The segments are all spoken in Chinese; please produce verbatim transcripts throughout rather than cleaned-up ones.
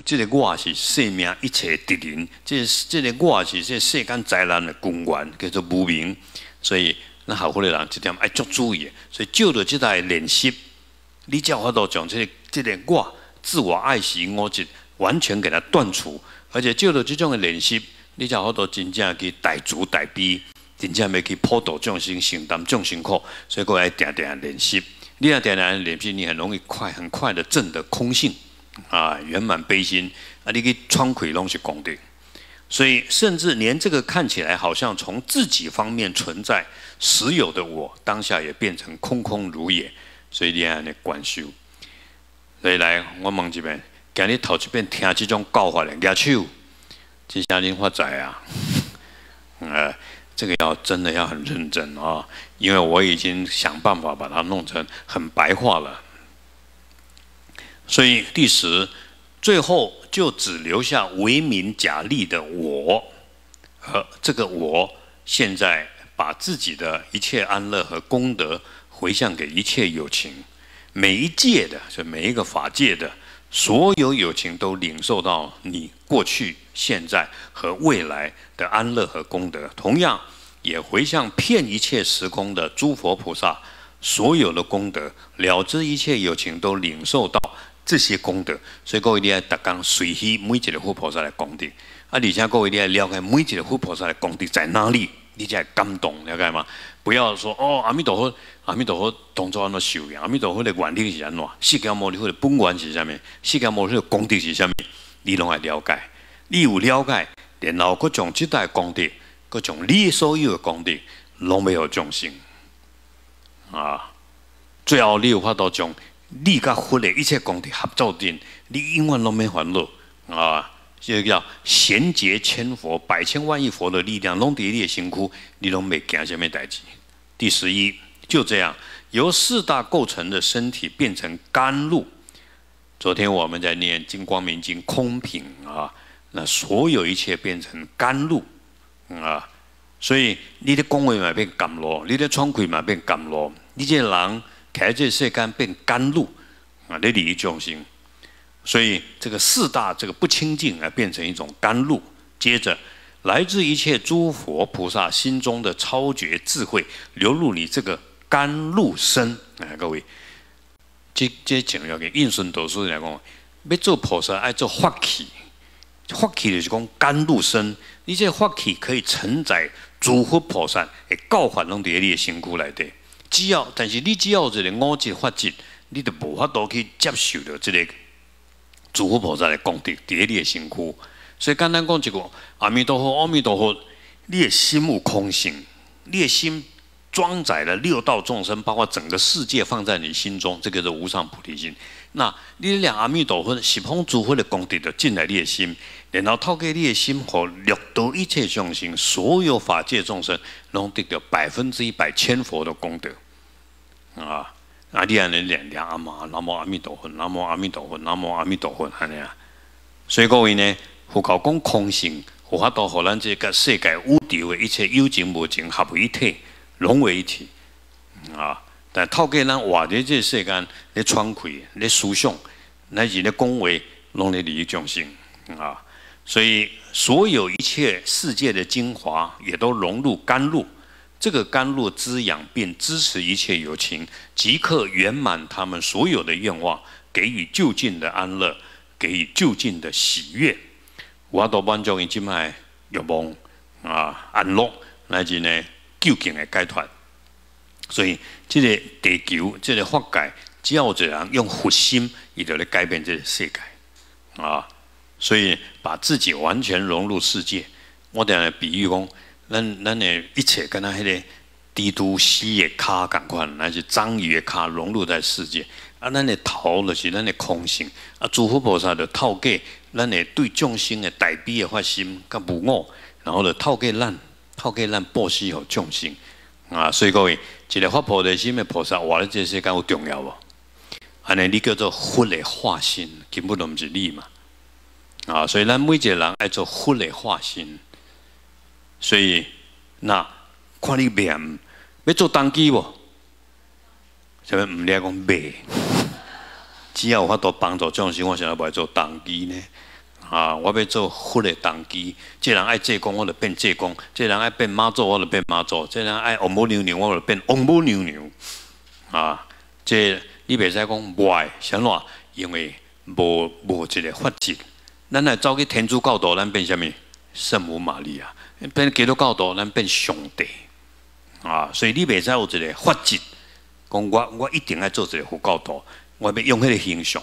这个我是生命一切敌人，这这个我是这世间灾难的根源，叫做无明。所以，咱学佛的人这点爱足注意的。所以，照着这台练习，你才有法度将这个这个我自我爱惜我执完全给它断除，而且照着这种的练习，你才有法度真正去大慈大悲，真正要去普度众生、承担众生苦。所以，各位定定练习，你要定定练习，你很容易快、很快的证得空性。啊，圆满悲心啊！你去创开拢是功德，所以甚至连这个看起来好像从自己方面存在实有的我，当下也变成空空如也。所以你安尼观修，所以来我问一遍，今日头一遍听这种教法的举手，真正恁发财啊！呃，这个要真的要很认真啊，因为我已经想办法把它弄成很白话了。所以第十，最后就只留下为名假立的我，而这个我现在把自己的一切安乐和功德回向给一切有情，每一界的，就每一个法界的所有有情都领受到你过去、现在和未来的安乐和功德，同样也回向遍一切时空的诸佛菩萨所有的功德，了知一切有情都领受到这些功德。所以各位你要逐工随喜每一个佛菩萨的功德，啊，而且各位你要了解每一个佛菩萨的功德在哪里，你才会感动，了解吗？不要说哦，阿弥陀佛，阿弥陀佛当作安怎修养，阿弥陀佛的原理是安怎，释迦牟尼佛的本源是啥物，释迦牟尼佛的功德是啥物，你拢要了解。你有了解，然后佮将这代功德，佮将你所有的功德，拢要有众生啊。最后你有法度将你甲佛的一切功德合作定，你永远拢免烦恼啊！这叫贤劫千佛、百千万亿佛的力量，拢伫你的身躯，你拢袂惊什么代志。第十一，就这样由四大构成的身体变成甘露。昨天我们在念《金光明经》空品啊，那所有一切变成甘露啊，所以你的讲话嘛变甘露，你的创开嘛变甘露，你这人开这世间变甘露啊，你利益众生。所以这个四大这个不清净啊，变成一种甘露。接着，来自一切诸佛菩萨心中的超绝智慧流入你这个甘露身啊，各位，这这重要嘅。印顺导师来讲，要做菩萨爱做法器，法器就是讲甘露身。你这法器可以承载诸佛菩萨的教法，拢伫你的身躯内底。只要，但是你只要有这个五质法质，你就无法度去接受到这个诸佛菩萨的功德伫你的身躯。所以简单讲一句，阿弥陀佛，阿弥陀佛，你的心有空性，你的心装载了六道众生，包括整个世界放在你心中，这个是无上菩提心。那你两阿弥陀佛十方诸佛的功德就进来你的心，然后透过你的心，和六道一切众生，所有法界众生，拢得到百分之一百千佛的功德啊！啊，你安尼念念阿妈，南无阿弥陀佛，南无阿弥陀佛，南无阿弥陀佛，安尼啊。所以各位呢，佛教讲空性，有法度互咱这个世界宇宙的一切有情无情合为一体，融为一体啊。但透过咱活在这世间，咧创开、咧思想，乃至咧讲话，拢咧利益众生啊。所以所有一切世界的精华，也都融入甘露。这个甘露滋养并支持一切有情，即刻圆满他们所有的愿望，给予就近的安乐，给予就近的喜悦。我都满足因即卖欲望啊、安乐，乃至呢究竟的解脱。所以，这个地球，这个法界，只要有一人用佛心，伊就来改变这个世界啊。所以，把自己完全融入世界。我等下比喻讲。咱咱的一切跟那迄个蜘蛛丝的脚共款，乃是章鱼的脚融入在世界。啊，咱的头就是咱的空性。啊，诸佛菩萨就透过咱的对众生的大悲的发心，甲无我，然后就透过咱，透过咱布施予众生。啊，所以各位，一个发菩提心的菩萨，活在这世间有重要无？安尼你叫做佛的化身，根本都唔是你嘛。啊，所以咱每一个人爱做佛的化身。所以，那看你念要做当机无？什么唔了讲卖？ 只要有法度帮助众生，我想要不要做当机呢？啊，我要做佛的当机。这人爱济公，我就变济公；这人爱变妈祖，我就变妈祖；这人爱王母娘娘，我就变王母娘娘。啊，这你袂使讲歪，啥喏？因为无无一个法则。咱来走去天主教徒，咱变什么？圣母玛利亚；变基督教徒，咱变上帝。啊，所以你袂使有一个法则，讲我我一定要做一个佛教徒，我要用迄个形象。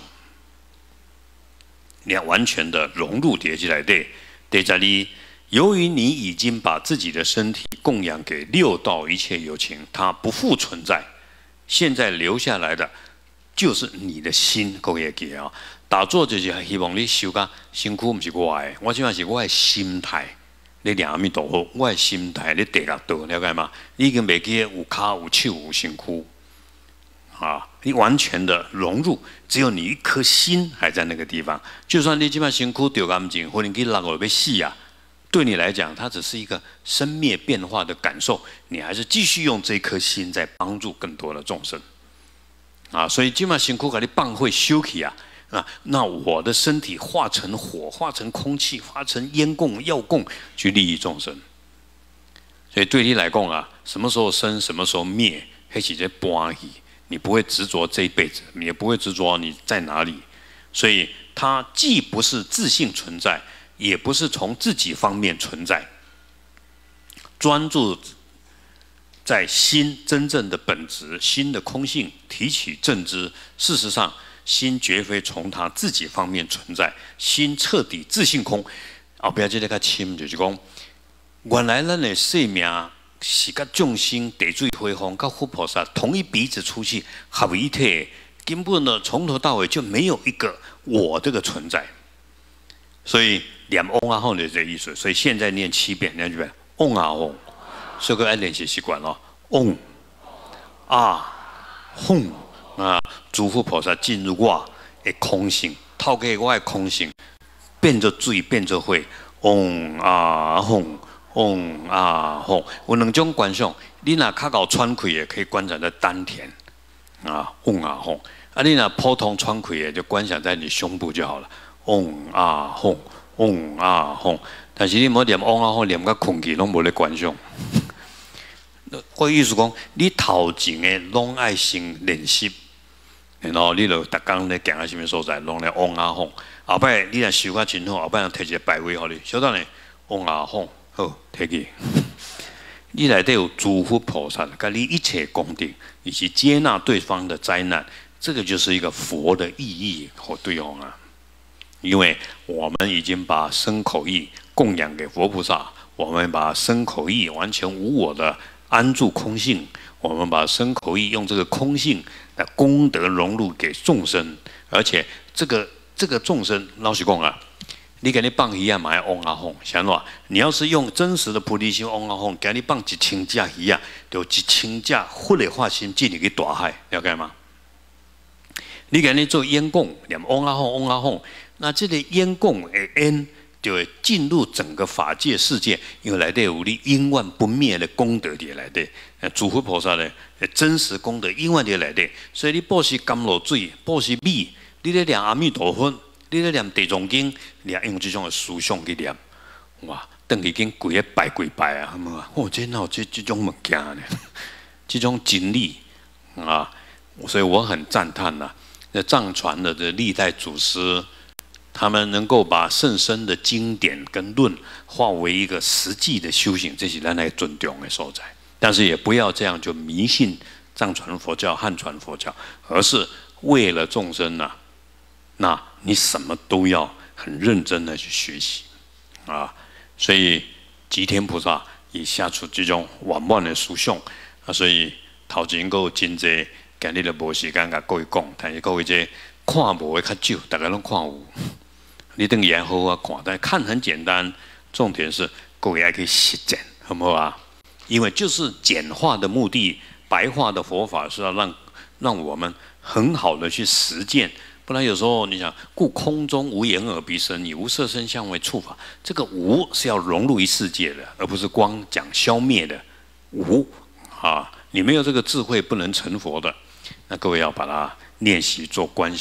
你要完全的融入叠起来的。第十二，由于你已经把自己的身体供养给六道一切有情，它不复存在。现在留下来的就是你的心。各位记啊，打坐就是希望你修个身躯，不是我的，我即码是我的心态。你念阿弥陀佛，我的心态你第六道，了解吗？你已经袂记有骹有手有身躯。啊，你完全的融入，只有你一颗心还在那个地方。就算你今晚辛苦丢干净，或者你落落被戏啊，对你来讲，它只是一个生灭变化的感受。你还是继续用这颗心在帮助更多的众生。啊，所以今晚辛苦给你放会休息啊，啊，那我的身体化成火，化成空气，化成烟供、药供，去利益众生。所以对你来讲啊，什么时候生，什么时候灭，那是在般戏。你不会执着这一辈子，你也不会执着你在哪里，所以它既不是自性存在，也不是从自己方面存在。专注在心真正的本质，心的空性，提起正知。事实上，心绝非从它自己方面存在，心彻底自性空。后边这个较深，就是讲，原来咱的生命。是甲众生、地水火风、甲佛菩萨同一鼻子出气合为一体，根本呢从头到尾就没有一个我这个存在。所以念嗡啊吽就这意思。所以现在念七遍，念几遍？嗡啊吽，所以各位练习习惯咯。嗡啊吽啊，诸佛菩萨进入我的空性，透过我的空性变作水，变作火。嗡啊吽。嗡啊吽，有两种观想，你若较够喘气的，可以观想在丹田啊，嗡啊吽；啊，你若普通喘气的，就观想在你胸部就好了。嗡啊吽，嗡啊吽。但是你莫念嗡啊吽，念到困去拢无咧观想。我意思讲，你头前的拢爱先练习，然后你就逐工咧行到什么所在，拢咧嗡啊吽。后摆你若修较真好，后摆人摕一个摆位互你，小等咧嗡啊吽。好，摕去。你内底有诸佛菩萨，甲你一切功德，以及接纳对方的灾难，这个就是一个佛的意义和对方啊。因为我们已经把身口意供养给佛菩萨，我们把身口意完全无我的安住空性，我们把身口意用这个空性的功德融入给众生，而且这个这个众生，老实讲啊。你给你放鱼啊，买嗡啊吽，想喏，你要是用真实的菩提心嗡啊吽，给你放一千只鱼啊，就一千只佛的化身进入去大海，了解吗？你给你做烟供，念嗡啊吽，嗡啊吽，那这个烟供的烟就会进入整个法界世界，因为内底有你永远不灭的功德在内底。诸佛菩萨呢，真实功德永远在内底，所以你布施甘露水，布施米，你咧念阿弥陀佛。你咧念地藏经，你也用这种的思想去念，哇，等于经跪咧拜跪拜啊，好唔好啊？哦，这哪有这这种物件呢？这种经历啊，所以我很赞叹呐、啊。那藏传的这历代祖师，他们能够把甚深的经典跟论化为一个实际的修行，这是咱来尊重的所在。但是也不要这样就迷信藏传佛教、汉传佛教，而是为了众生呐、啊。那你什么都要很认真的去学习啊，所以吉天菩萨也下出这种圆满的思想啊，所以头前还有真济，今日就无时间甲各位讲，但是各位这看无的较少，大家拢看有，你等也好好看，但看很简单，重点是各位还可以实践，好不好啊？因为就是简化的目的，白话的佛法是要让让我们很好的去实践。不然有时候你想，故空中无眼耳鼻舌，以无色声香味触法。这个无是要融入于世界的，而不是光讲消灭的无啊！你没有这个智慧，不能成佛的。那各位要把它练习做观想。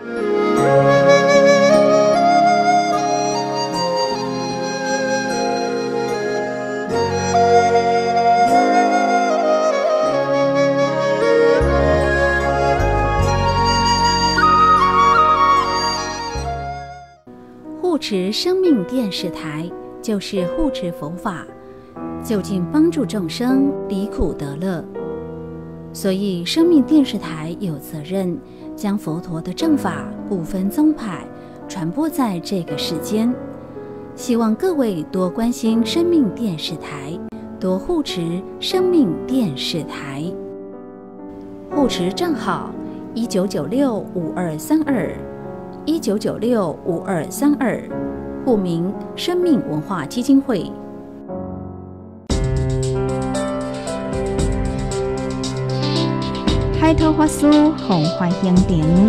护持生命电视台就是护持佛法，就近帮助众生离苦得乐。所以生命电视台有责任将佛陀的正法不分宗派传播在这个世间。希望各位多关心生命电视台，多护持生命电视台。护持账号一九九六五二三二一九九六五二三二，户名生命文化基金会。 海涛法师弘法行程。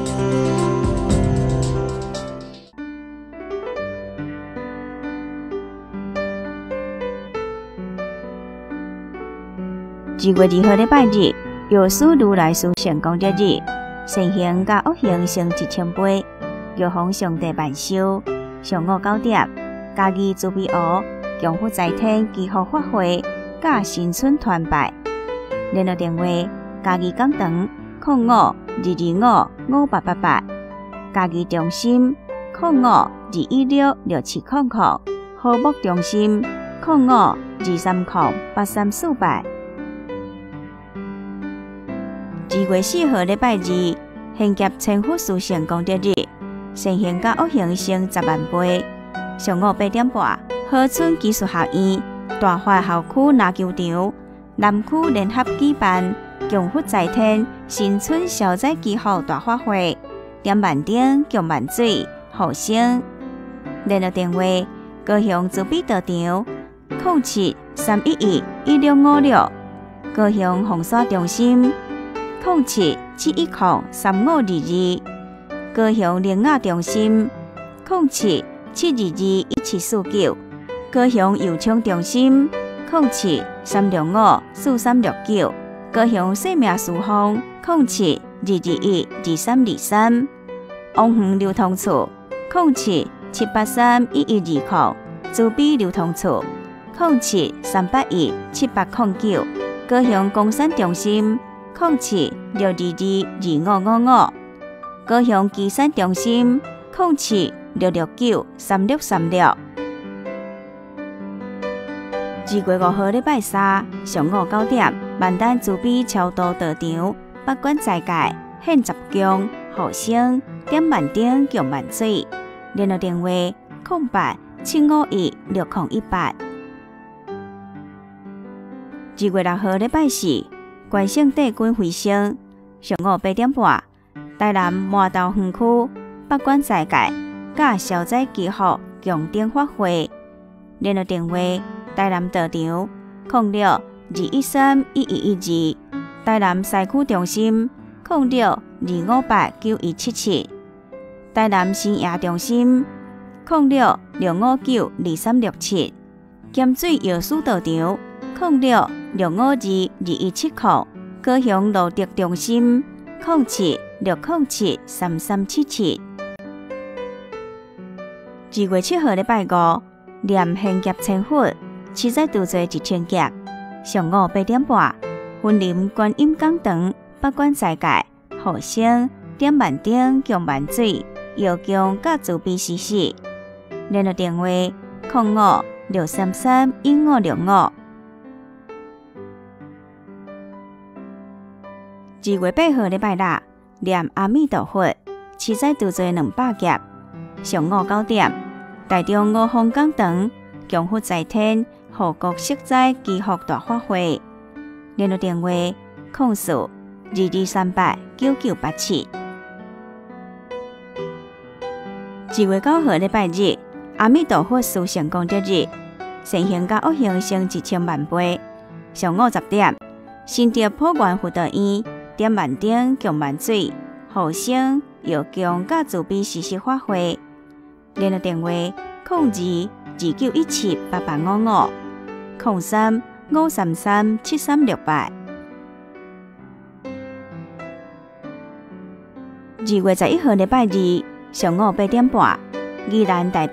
二月二號禮拜日，藥師如來殊勝功德日，善行甲惡行成一千倍，藥方上帝萬壽。上午九點，嘉義慈悲湖強福在天祈福法會，甲新春團拜。聯絡電話：嘉義講堂零五二二五五八八八，嘉義中心零五二一六六七零零，和睦中心零五二三零八三四八。二月四號禮拜二，獻劫千佛殊勝功德日，善行甲惡行成十萬倍。上午八點半，河村技術學院大華校區籃球場南區聯合舉辦強福在天新春消災祈福大法會，點萬燈供萬水護生。聯絡電話：高雄慈悲道場零七三一一一六五六，高雄紅沙中心零七七一零三五二二，高雄靈雅中心零七七二二一七四九，高雄油廠中心零七三六五四三六九，高雄生命書坊零七二二一二三二三，王園流通處零七七八三一一二零，慈悲流通處零七三八一七八零九，高雄工商中心零七六二二二五五五，高雄基山中心零七六六九三六三六。二月五號禮拜三上午九點，萬丹慈悲超度道場八關齋戒獻十供護生，點萬燈供萬水。聯絡電話：零八七五一六零一八。二月六號禮拜四，關聖帝君回升，上午八點半，台南麻豆園區八關齋戒甲消災祈福供燈法會。聯絡電話：台南道場零六二一三一一一二，台南西區中心零六二五八九一七七，台南新營中心零六六五九二三六七，鹽水藥師道場零六六五二二一七零，高雄路德中心零七六零七三三七七。二月七號禮拜五，念獻劫千佛，七載度做一千劫。上午八點半，雲林觀音講堂八關齋戒護生，點萬燈供萬水，藥供甲慈悲施設。聯絡電話：零五六三三一五六五。二月八號禮拜六，念阿彌陀佛，七載度做兩百劫。上午九點，台中五峰講堂強福在天護國息災祈福大法會。聯絡電話：零四二二三八九九八七。二月九號禮拜日，阿彌陀佛殊勝功德日，善行甲惡行成一千萬倍。上午十點，新竹普願佛道院點萬燈供萬水護生藥供甲慈悲施設法會。聯絡電話：零二二九一七八八五五，零三五三三七三六八。二二月十一號禮拜二上午八點半，宜蘭大